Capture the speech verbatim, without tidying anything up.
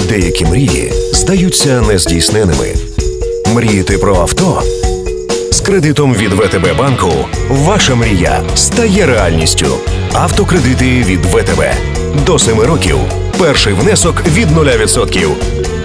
Деякі мрії здаються нездійсненними. Мрієте про авто? З кредитом від ве те бе банку ваша мрія стає реальністю. Автокредити від ве те бе. До семи років. Перший внесок від нуля відсотків.